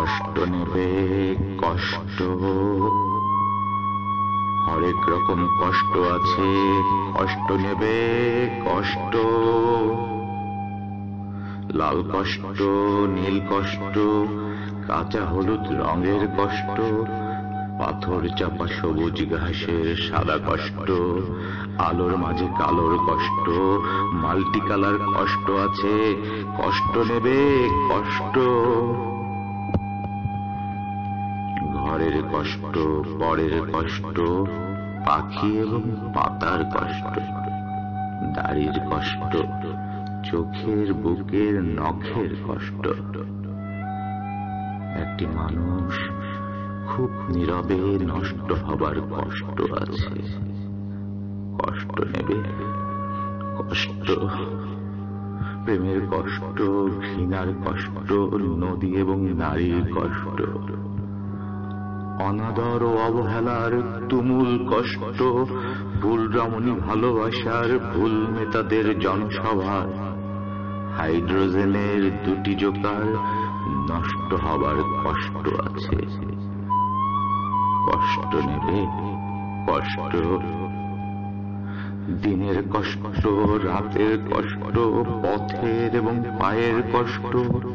কষ্ট নেবে কষ্ট, হরেক রকম কষ্ট আছে, কষ্ট নেবে কষ্ট। লাল কষ্ট, নীল কষ্ট, কাঁচা হলুদ রঙের কষ্ট, পাথর চাপা সবুজ ঘাসের সাদা কষ্ট, আলোর মাঝে কালোর কষ্ট, মাল্টি কালার কষ্ট আছে, কষ্ট নেবে কষ্ট। ঘরের কষ্ট, পরের কষ্ট, পাখি এবং পাতার কষ্ট, দাড়ির কষ্ট, চোখের বুকের নখের কষ্ট। একটি মানুষ খুব নীরবে নষ্ট হবার কষ্ট আছে, কষ্ট নেবে কষ্ট। প্রেমের কষ্ট, ঘৃণার কষ্ট, নদী এবং নারীর কষ্ট, অনাদর ও অবহেলার তুমুল কষ্ট, ভুল রমণী ভালোবাসার ভুল নেতাদের জনসভার, হাইড্রোজেনের দুটি জোকার নষ্ট হবার কষ্ট আছে, কষ্ট নেবে কষ্ট। দিনের কষ্ট, রাতের কষ্ট, পথের এবং পায়ের কষ্ট,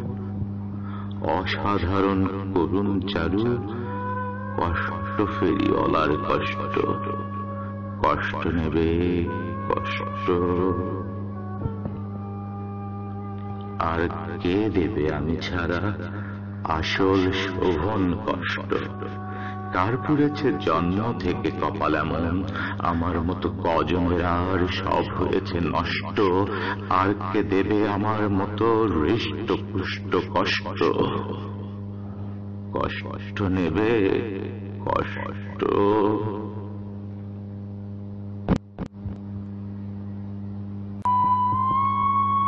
অসাধারণ করুণ চালু কষ্ট ফেরিওয়ালার কষ্ট, কষ্ট নেবে কষ্ট। আর কে দেবে আমি ছাড়া আসল শোভন কষ্ট? কার পুড়েছে জন্ম থেকে কপাল এমন, আমার মতো কজনের আর সব হয়েছে নষ্ট? আর কে দেবে আমার মতো হৃষ্ট পুষ্ট কষ্ট? কষ্ট নেবে কষ্ট।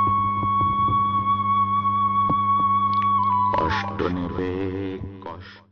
কষ্ট নেবে কষ্ট।